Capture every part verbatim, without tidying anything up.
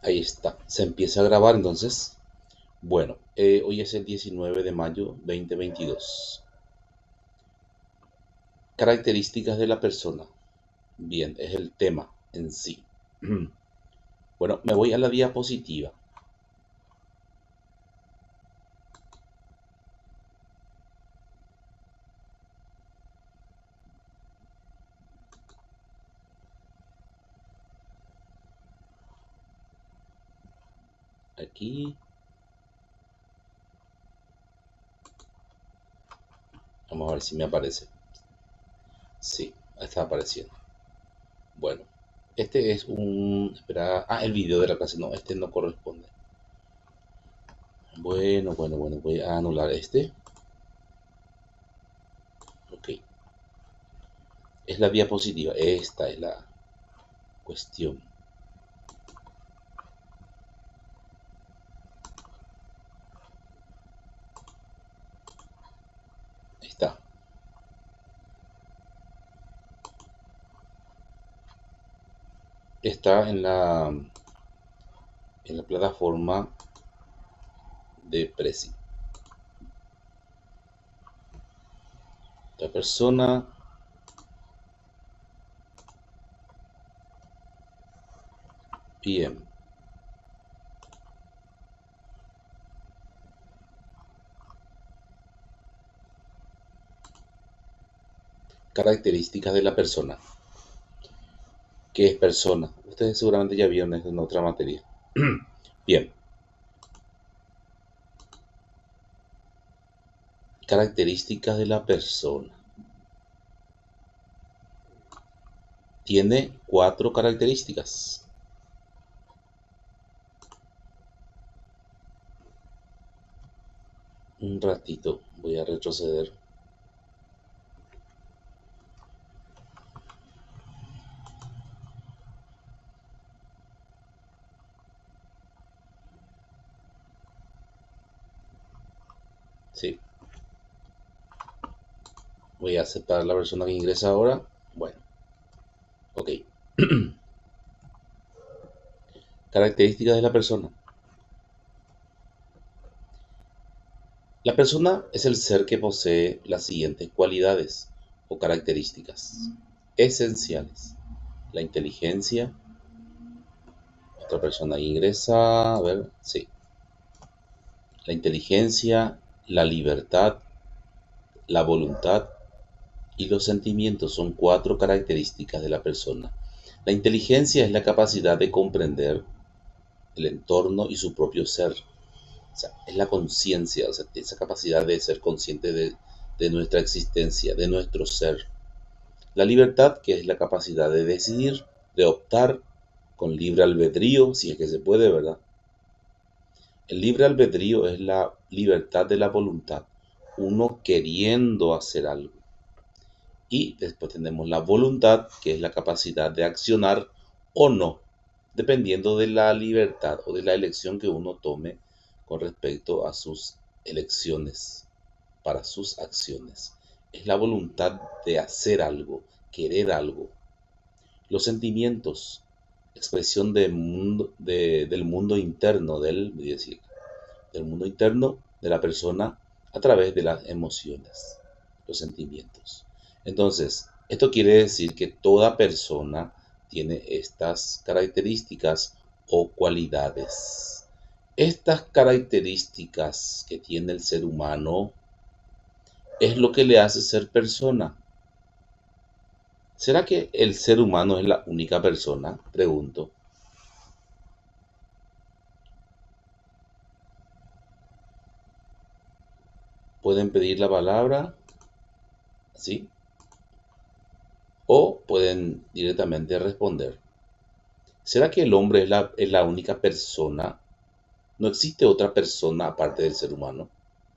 Ahí está, se empieza a grabar entonces. Bueno, eh, hoy es el diecinueve de mayo dos mil veintidós. Características de la persona. Bien, es el tema en sí. Bueno, me voy a la diapositiva. Aquí. Vamos a ver si me aparece. Sí, está apareciendo. Bueno, este es un... Espera. Ah, el video de la clase. No, este no corresponde. Bueno, bueno, bueno. Voy a anular este. Ok. Es la diapositiva. Esta es la cuestión. Ahí está. Está en la, en la plataforma de Prezi. La persona bien. Características de la persona. ¿Qué es persona? Ustedes seguramente ya vieron eso en otra materia. Bien. Características de la persona. Tiene cuatro características. Un ratito, voy a retroceder. Sí. Voy a aceptar a la persona que ingresa ahora. Bueno, ok. Características de la persona. La persona es el ser que posee las siguientes cualidades o características esenciales. La inteligencia. Otra persona ingresa. A ver, sí. La inteligencia, la libertad, la voluntad y los sentimientos son cuatro características de la persona. La inteligencia es la capacidad de comprender el entorno y su propio ser. O sea, es la conciencia, o sea, esa capacidad de ser consciente de, de nuestra existencia, de nuestro ser. La libertad, que es la capacidad de decidir, de optar con libre albedrío, si es que se puede, ¿verdad? El libre albedrío es la libertad de la voluntad, uno queriendo hacer algo. Y después tenemos la voluntad, que es la capacidad de accionar o no, dependiendo de la libertad o de la elección que uno tome con respecto a sus elecciones, para sus acciones. Es la voluntad de hacer algo, querer algo. Los sentimientos, expresión de mundo, de, del mundo interno del, decir, del mundo interno de la persona a través de las emociones, los sentimientos. Entonces, esto quiere decir que toda persona tiene estas características o cualidades. Estas características que tiene el ser humano es lo que le hace ser persona. ¿Será que el ser humano es la única persona? Pregunto. Pueden pedir la palabra, ¿sí? O pueden directamente responder. ¿Será que el hombre es la, es la única persona? ¿No existe otra persona aparte del ser humano?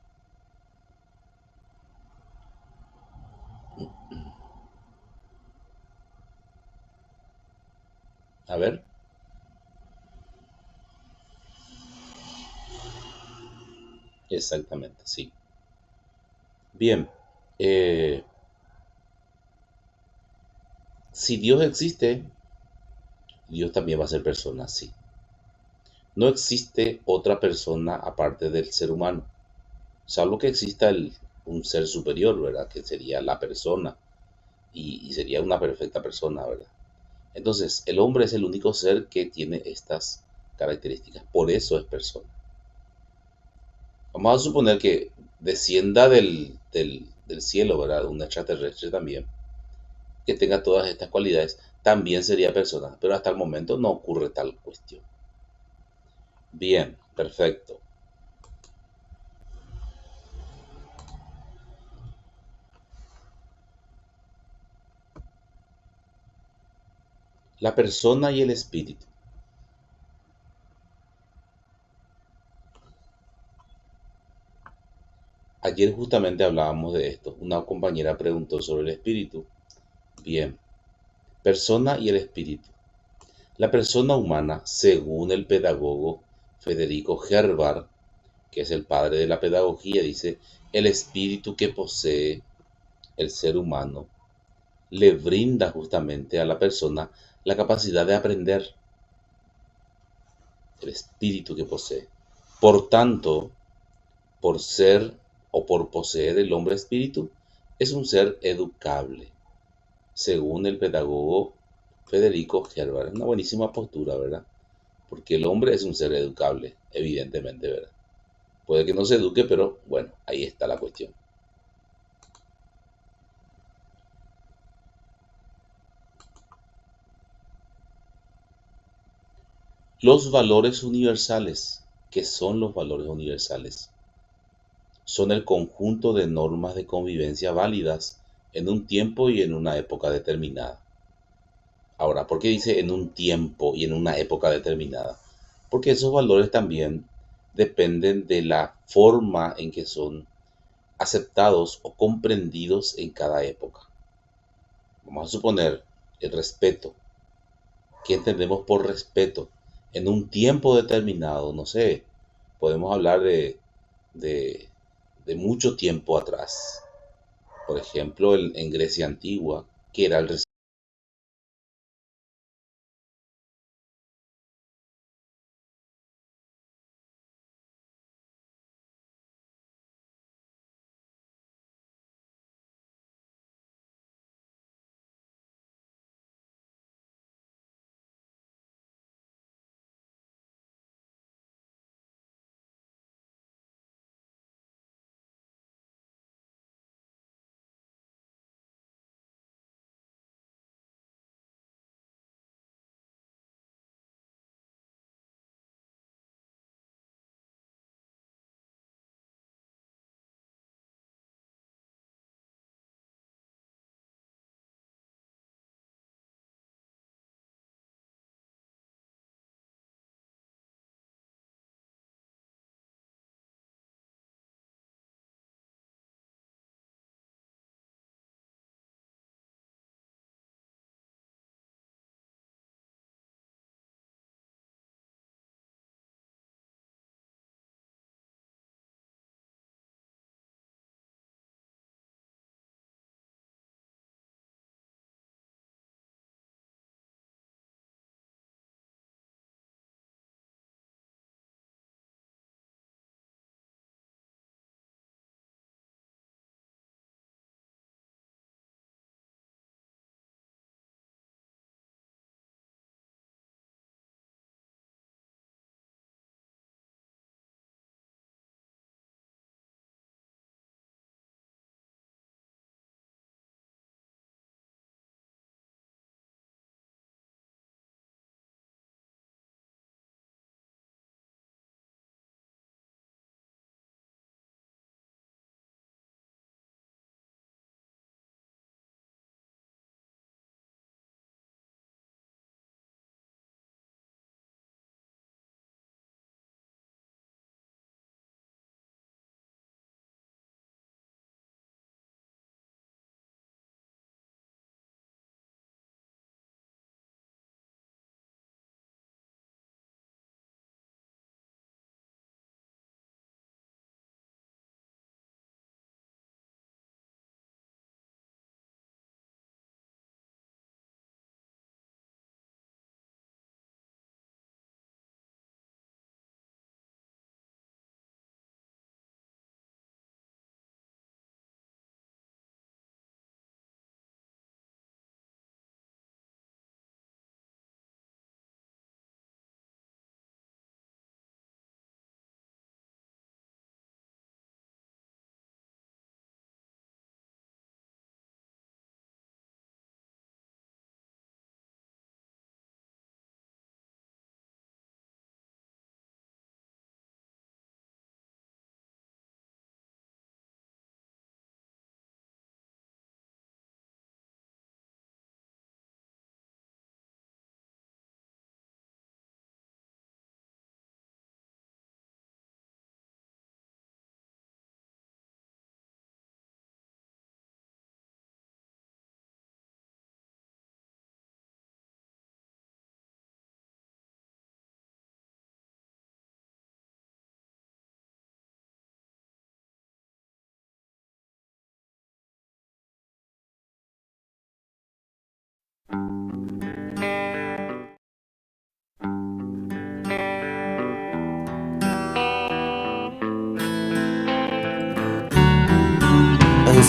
A ver. Exactamente, sí. Bien. eh, si Dios existe, Dios también va a ser persona, sí. No existe otra persona aparte del ser humano, salvo que exista el- un ser superior, ¿verdad? Que sería la persona y, y sería una perfecta persona, ¿verdad? Entonces, el hombre es el único ser que tiene estas características, por eso es persona. Vamos a suponer que descienda del, del, del cielo, ¿verdad? Un extraterrestre también, que tenga todas estas cualidades, también sería persona, pero hasta el momento no ocurre tal cuestión. Bien, perfecto. La persona y el espíritu. Ayer justamente hablábamos de esto. Una compañera preguntó sobre el espíritu. Bien, persona y el espíritu. La persona humana, según el pedagogo Federico Herbar, que es el padre de la pedagogía, dice, el espíritu que posee el ser humano le brinda justamente a la persona la capacidad de aprender, el espíritu que posee. Por tanto, por ser o por poseer el hombre espíritu, es un ser educable, según el pedagogo Federico Herbar. Es una buenísima postura, ¿verdad? Porque el hombre es un ser educable, evidentemente, ¿verdad? Puede que no se eduque, pero bueno, ahí está la cuestión. Los valores universales. ¿Qué son los valores universales? Son el conjunto de normas de convivencia válidas en un tiempo y en una época determinada. Ahora, ¿por qué dice en un tiempo y en una época determinada? Porque esos valores también dependen de la forma en que son aceptados o comprendidos en cada época. Vamos a suponer el respeto. ¿Qué entendemos por respeto? En un tiempo determinado, no sé, podemos hablar de, de, de mucho tiempo atrás. Por ejemplo, en, en Grecia antigua, que era el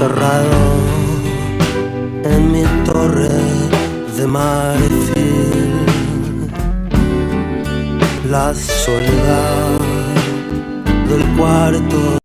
encerrado en mi torre de marfil. La soledad del cuarto